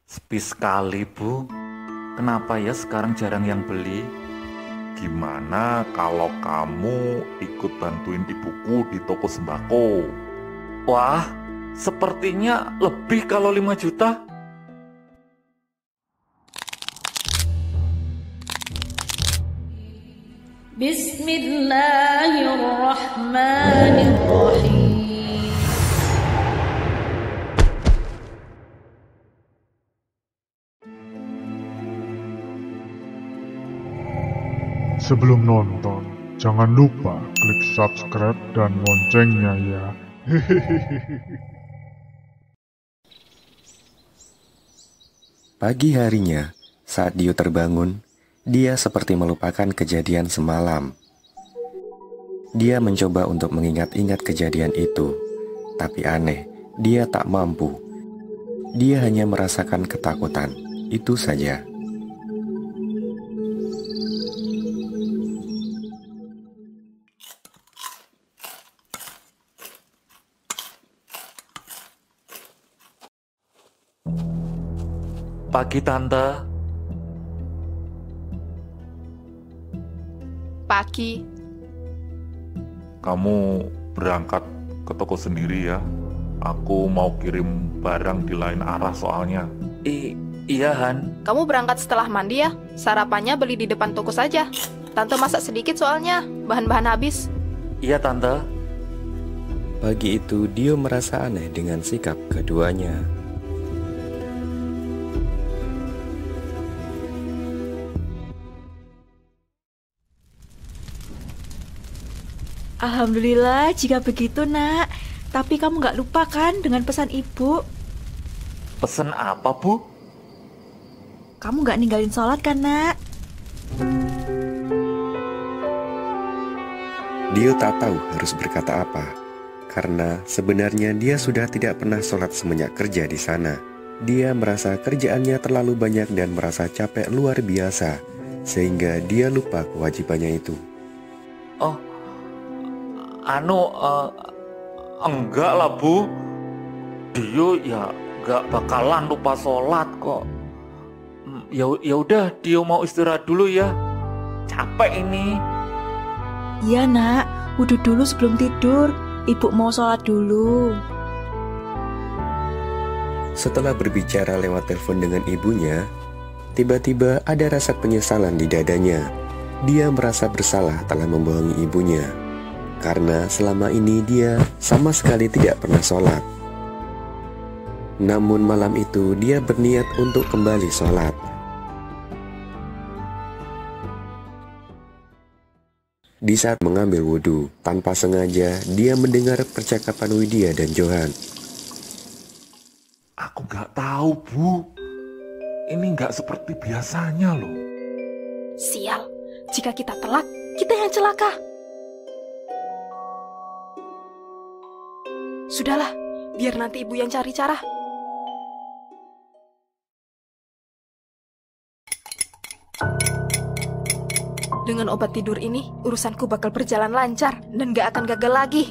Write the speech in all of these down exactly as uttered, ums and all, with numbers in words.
Sepi sekali, Bu. Kenapa ya sekarang jarang yang beli? Gimana kalau kamu ikut bantuin ibuku di toko sembako? Wah, sepertinya lebih kalau lima juta. Bismillahirrahmanirrahim. Sebelum nonton, jangan lupa klik subscribe dan loncengnya ya. Pagi harinya, saat Dio terbangun, dia seperti melupakan kejadian semalam. Dia mencoba untuk mengingat-ingat kejadian itu, tapi aneh, dia tak mampu. Dia hanya merasakan ketakutan, itu saja. Pagi, Tante. Pagi. Kamu berangkat ke toko sendiri ya? Aku mau kirim barang di lain arah soalnya. I iya, Han. Kamu berangkat setelah mandi ya? Sarapannya beli di depan toko saja. Tante masak sedikit soalnya, bahan-bahan habis. Iya, Tante. Pagi itu, Dio merasa aneh dengan sikap keduanya. Alhamdulillah jika begitu, Nak. Tapi kamu gak lupa kan dengan pesan ibu? Pesen apa, Bu? Kamu gak ninggalin sholat kan, Nak? Dio tak tahu harus berkata apa, karena sebenarnya dia sudah tidak pernah sholat semenjak kerja di sana. Dia merasa kerjaannya terlalu banyak dan merasa capek luar biasa, sehingga dia lupa kewajibannya itu. Oh, anu, uh, enggak lah, Bu. Dio ya gak bakalan lupa sholat kok. Ya ya udah, Dio mau istirahat dulu ya. Capek ini. Iya, Nak. Wudhu dulu sebelum tidur. Ibu mau sholat dulu. Setelah berbicara lewat telepon dengan ibunya, tiba-tiba ada rasa penyesalan di dadanya. Dia merasa bersalah telah membohongi ibunya, karena selama ini dia sama sekali tidak pernah sholat. Namun malam itu dia berniat untuk kembali sholat. Di saat mengambil wudhu, tanpa sengaja dia mendengar percakapan Widya dan Johan. Aku gak tahu, Bu. Ini gak seperti biasanya loh. Sial, jika kita telat, kita yang celaka. Sudahlah, biar nanti ibu yang cari cara. Dengan obat tidur ini, urusanku bakal berjalan lancar dan gak akan gagal lagi.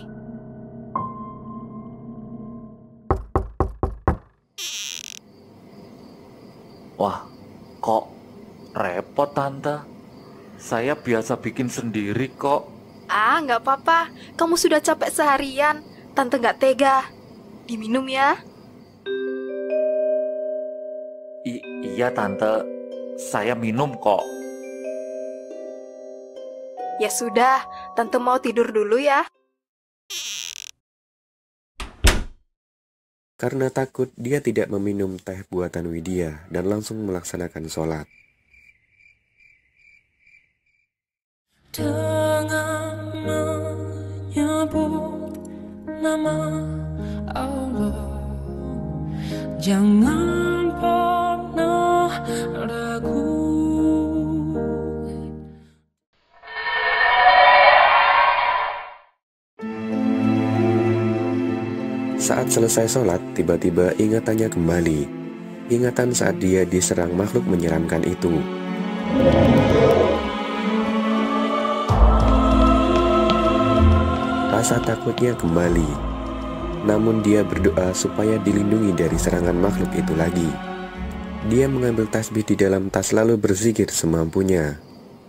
Wah, kok repot, Tante? Saya biasa bikin sendiri kok. Ah, gak apa-apa. Kamu sudah capek seharian. Tante gak tega. Diminum ya. I iya, Tante. Saya minum kok. Ya sudah, Tante mau tidur dulu ya. Karena takut, dia tidak meminum teh buatan Widya dan langsung melaksanakan sholat. Dengan menyebut nama Allah, jangan pernah ragu. Saat selesai sholat, tiba-tiba ingatannya kembali. Ingatan saat dia diserang makhluk menyeramkan itu. Rasa takutnya kembali. Namun dia berdoa supaya dilindungi dari serangan makhluk itu lagi. Dia mengambil tasbih di dalam tas lalu berzikir semampunya.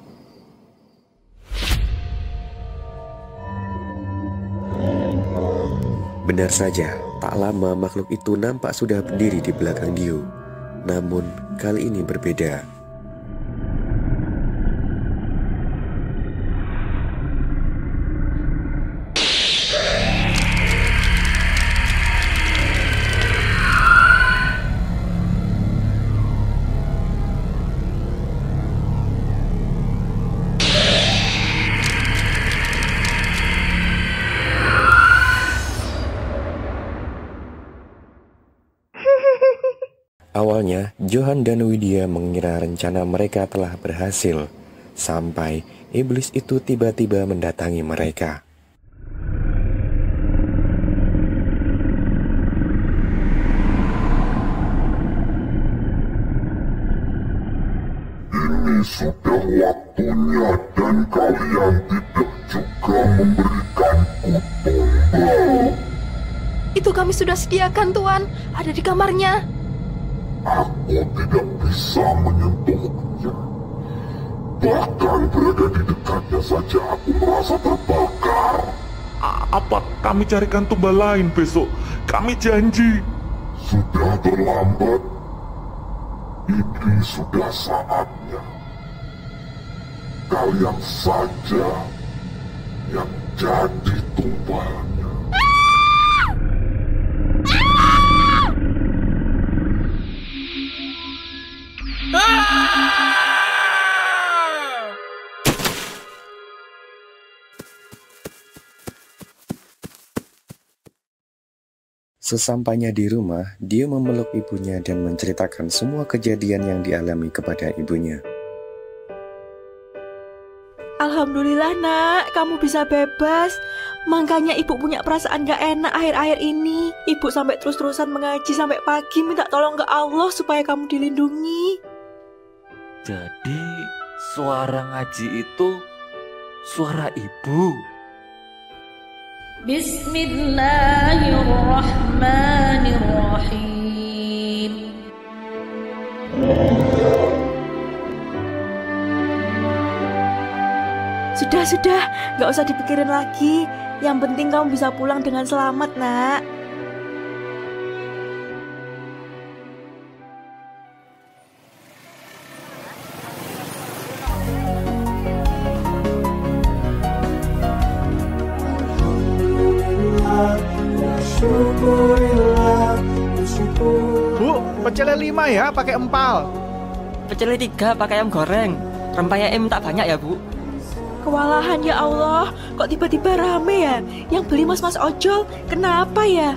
Benar saja, tak lama makhluk itu nampak sudah berdiri di belakang Dio. Namun kali ini berbeda. Awalnya, Johan dan Widya mengira rencana mereka telah berhasil, sampai iblis itu tiba-tiba mendatangi mereka. Ini sudah waktunya dan kalian tidak juga memberikanku tombak. Itu kami sudah sediakan, Tuan. Ada di kamarnya. Aku tidak bisa menyentuhnya. Bahkan berada di dekatnya saja aku merasa terbakar. Apa kami carikan tumbal lain besok? Kami janji. Sudah terlambat. Ini sudah saatnya. Kalian saja yang jadi tumbalnya. Sesampainya di rumah, dia memeluk ibunya dan menceritakan semua kejadian yang dialami kepada ibunya. Alhamdulillah nak, kamu bisa bebas. Makanya ibu punya perasaan gak enak akhir-akhir ini. Ibu sampai terus-terusan mengaji sampai pagi minta tolong ke Allah supaya kamu dilindungi. Jadi suara ngaji itu suara ibu. Bismillahirrahmanirrahim. Sudah, sudah, gak usah dipikirin lagi. Yang penting kamu bisa pulang dengan selamat, nak. Bu, pecelnya lima ya, pakai empal. Pecelnya tiga pakai ayam goreng. Rempahnya em tak banyak ya, Bu? Kewalahan ya Allah, kok tiba-tiba rame ya? Yang beli mas-mas ojol, kenapa ya?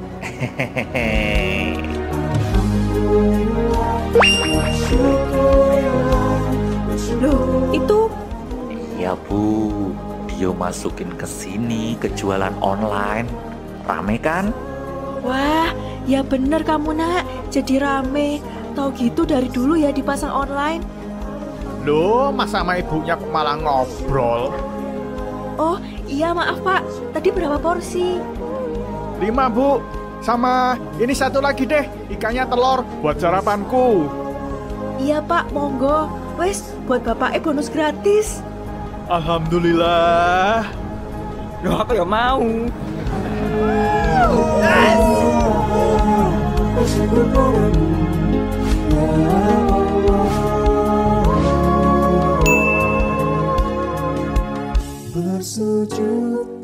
Loh, itu? Ya Bu, dia masukin ke sini ke jualan online. Rame kan? Wah, ya bener kamu nak, jadi rame. Tahu gitu dari dulu ya dipasang online. Loh, masa sama ibunya kok malah ngobrol? Oh iya maaf pak, tadi berapa porsi? Lima bu, sama ini satu lagi deh, ikannya telur buat sarapanku. Iya pak, monggo. Wes, buat bapaknya bonus gratis. Alhamdulillah. Loh, aku ya mau. Bersujud